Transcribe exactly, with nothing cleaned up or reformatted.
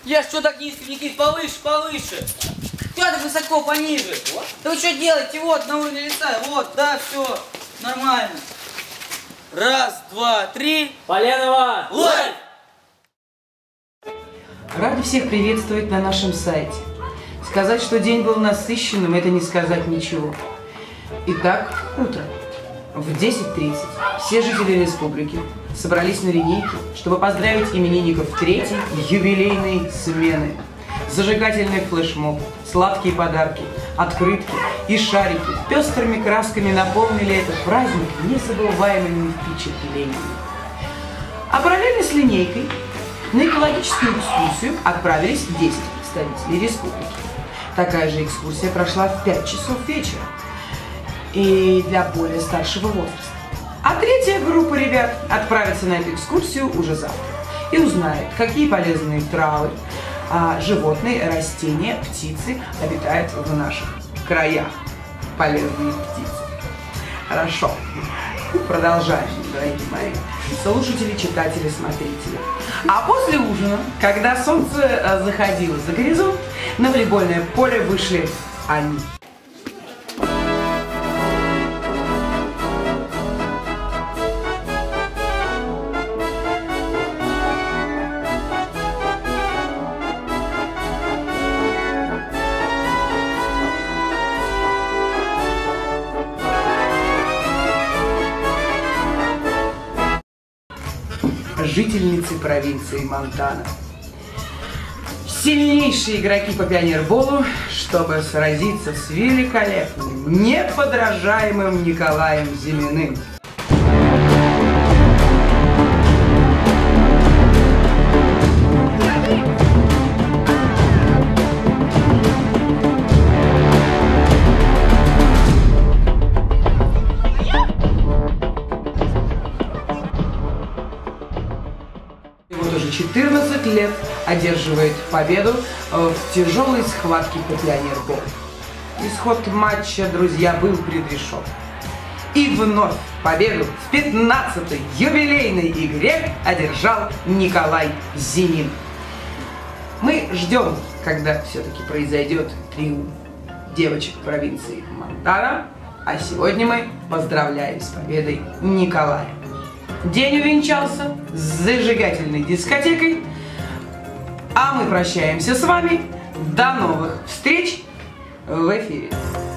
Я что так низко, Никит, повыше, повыше. Что так высоко, пониже? Вот. Да вы что делаете? Вот, на уровне лица. Вот, да, все, нормально. Раз, два, три. Поленова! Лайк! Рады всех приветствовать на нашем сайте. Сказать, что день был насыщенным, это не сказать ничего. Итак, утро. В десять тридцать все жители республики собрались на линейке, чтобы поздравить именинников третьей юбилейной смены. Зажигательный флешмоб, сладкие подарки, открытки и шарики пестрыми красками наполнили этот праздник незабываемыми впечатлениями. А параллельно с линейкой на экологическую экскурсию отправились десять представителей республики. Такая же экскурсия прошла в пять часов вечера и для более старшего возраста. А третья группа ребят отправится на эту экскурсию уже завтра и узнает, какие полезные травы, животные, растения, птицы обитают в наших краях. Полезные птицы. Хорошо. Продолжаем, дорогие мои слушатели, читатели, смотрители. А после ужина, когда солнце заходило за горизонт, на волейбольное поле вышли они. Жительницы провинции Монтана. Сильнейшие игроки по пионерболу, чтобы сразиться с великолепным, неподражаемым Николаем Зиминым. Вот уже четырнадцать лет одерживает победу в тяжелой схватке по пионерболу. Исход матча, друзья, был предрешен. И вновь победу в пятнадцатой юбилейной игре одержал Николай Зимин. Мы ждем, когда все-таки произойдет триумф девочек провинции Монтана, а сегодня мы поздравляем с победой Николая. День увенчался с зажигательной дискотекой, а мы прощаемся с вами. До новых встреч в эфире.